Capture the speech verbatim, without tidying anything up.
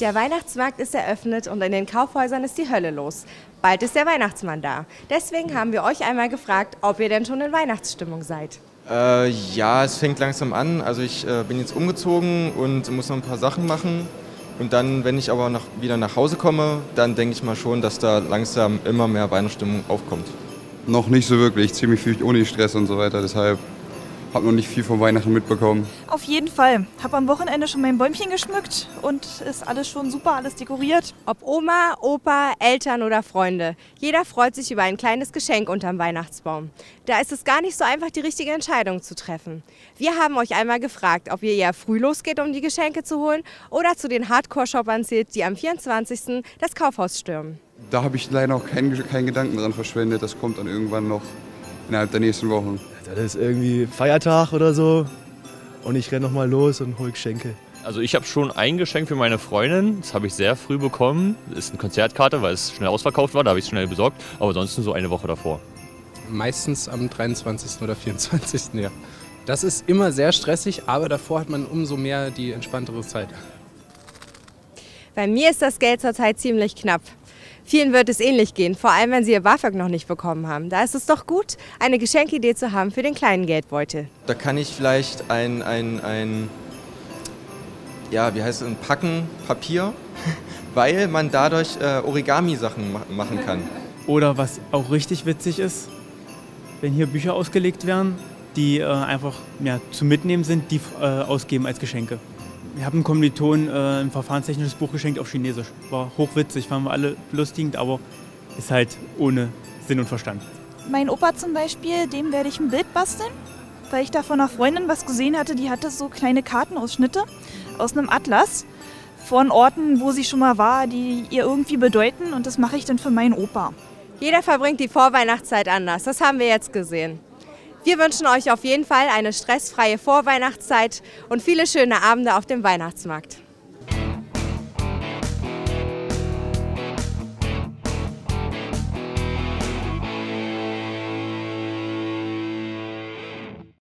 Der Weihnachtsmarkt ist eröffnet und in den Kaufhäusern ist die Hölle los. Bald ist der Weihnachtsmann da. Deswegen haben wir euch einmal gefragt, ob ihr denn schon in Weihnachtsstimmung seid. Äh, ja, es fängt langsam an. Also ich äh, bin jetzt umgezogen und muss noch ein paar Sachen machen. Und dann, wenn ich aber noch wieder nach Hause komme, dann denke ich mal schon, dass da langsam immer mehr Weihnachtsstimmung aufkommt. Noch nicht so wirklich, ziemlich viel Uni-Stress und so weiter, deshalb habe noch nicht viel von Weihnachten mitbekommen. Auf jeden Fall. Habe am Wochenende schon mein Bäumchen geschmückt und ist alles schon super, alles dekoriert. Ob Oma, Opa, Eltern oder Freunde, jeder freut sich über ein kleines Geschenk unterm Weihnachtsbaum. Da ist es gar nicht so einfach, die richtige Entscheidung zu treffen. Wir haben euch einmal gefragt, ob ihr eher früh losgeht, um die Geschenke zu holen, oder zu den Hardcore-Shoppern zählt, die am vierundzwanzigsten das Kaufhaus stürmen. Da habe ich leider auch keinen, keinen Gedanken dran verschwendet, das kommt dann irgendwann noch innerhalb der nächsten Wochen. Das ist irgendwie Feiertag oder so und ich renne nochmal los und hole Geschenke. Also ich habe schon ein Geschenk für meine Freundin, das habe ich sehr früh bekommen. Das ist eine Konzertkarte, weil es schnell ausverkauft war, da habe ich es schnell besorgt, aber sonst nur so eine Woche davor. Meistens am dreiundzwanzigsten oder vierundzwanzigsten Ja. Das ist immer sehr stressig, aber davor hat man umso mehr die entspanntere Zeit. Bei mir ist das Geld zurzeit ziemlich knapp. Vielen wird es ähnlich gehen, vor allem wenn sie ihr BAföG noch nicht bekommen haben. Da ist es doch gut, eine Geschenkidee zu haben für den kleinen Geldbeutel. Da kann ich vielleicht ein, ein, ein ja, wie heißt es, ein Packen Papier, weil man dadurch äh, Origami-Sachen ma machen kann. Oder was auch richtig witzig ist, wenn hier Bücher ausgelegt werden, die äh, einfach ja, zum Mitnehmen sind, die äh, ausgeben als Geschenke. Wir haben einem Kommiliton äh, ein verfahrenstechnisches Buch geschenkt auf Chinesisch. War hochwitzig, fanden wir alle lustigend, aber ist halt ohne Sinn und Verstand. Mein Opa zum Beispiel, dem werde ich ein Bild basteln, weil ich da von einer Freundin was gesehen hatte, die hatte so kleine Kartenausschnitte aus einem Atlas von Orten, wo sie schon mal war, die ihr irgendwie bedeuten, und das mache ich dann für meinen Opa. Jeder verbringt die Vorweihnachtszeit anders, das haben wir jetzt gesehen. Wir wünschen euch auf jeden Fall eine stressfreie Vorweihnachtszeit und viele schöne Abende auf dem Weihnachtsmarkt.